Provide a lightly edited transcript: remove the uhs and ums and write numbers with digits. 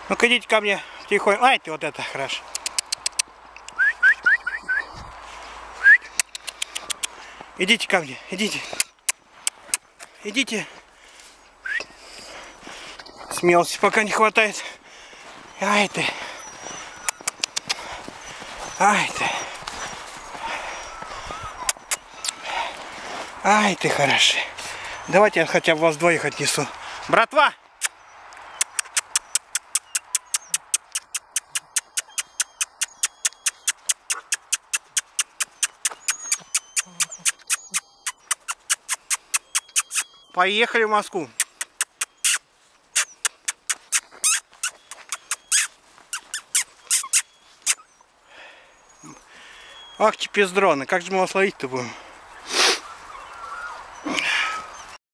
Ну-ка идите ко мне тихонько. Ай, ты вот это хорошо. Идите ко мне, идите. Идите. Смелости пока не хватает. Ай ты. Ай ты. Ай ты хороший. Давайте я хотя бы вас двоих отнесу. Братва! Поехали в Москву. Ах, пиздроны, как же мы вас ловить-то будем?